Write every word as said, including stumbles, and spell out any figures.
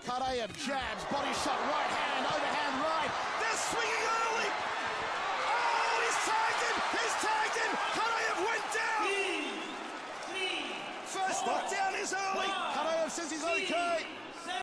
Karayev jabs, body shot, right hand, overhand right. They're swinging early. Oh, he's tagged him. He's tagged him. Karayev went down. Three, three, First four, knockdown is early. one, Karayev says he's three, okay.